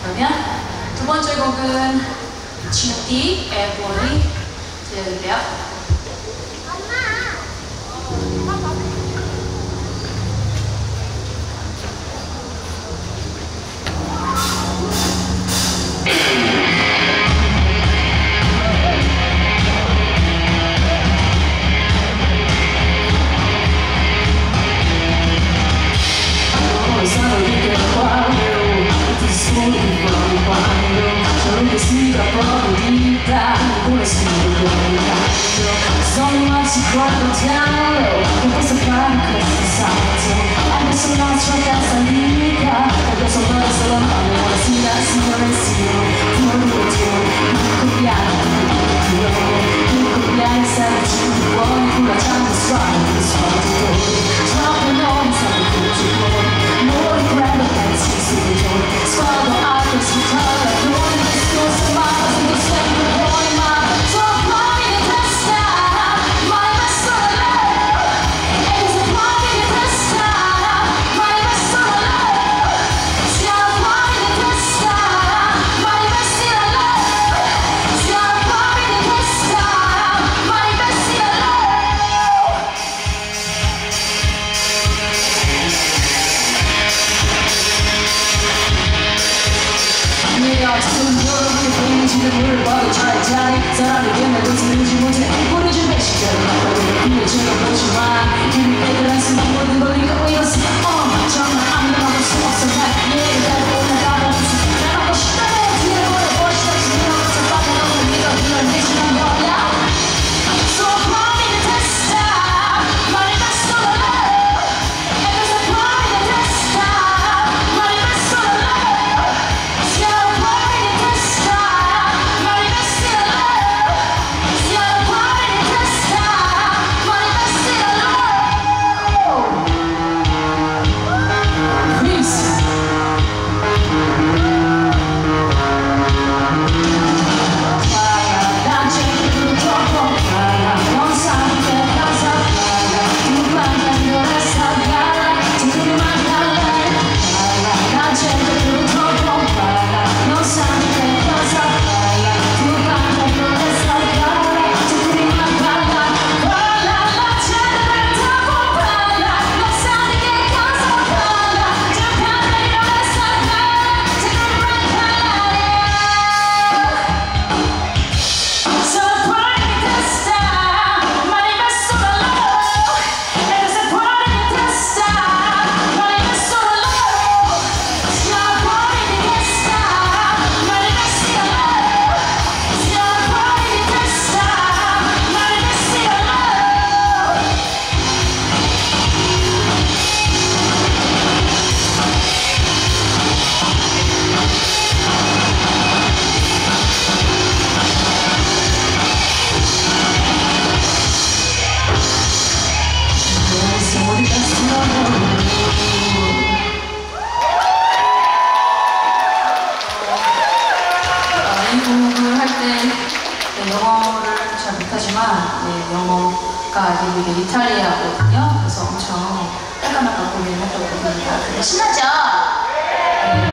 그러면 두 번째 곡은 GD Everybody 들려드릴게요. So much to go down low. It was a crime because it's something. I miss so much what that's a leader. I got so much so long. I wanna see that, see her and see you. You're the two. You could be out of the you could be out of the one who I tried to strike. It's hard to go. Dropping on something to go. More grab it and see so we don't. Swallow the iris with her. I know this goes to my house. And it's like you're going my. So 지금 봐도 차라리 사람에게 날 웃으지 못해 우리 좀 배시자로 그의 제가 보지마 길을 빼들한 수만 모든 걸 잃고 있었어 정말 아무도 막을 수 없어 난 얘를 올라가고 있어 난 하고 싶다면 뒤에 보여보시다 지금 없어 빠져나오는 네가 그걸 내주는 거야 So party the test money best on the love And there's a party the test money best on the love So party the test 영어를 잘 못하지만 영어가 이게 이탈리아거든요. 그래서 엄청 깔끔하게 고민을 했던 곡입니다. 신나죠?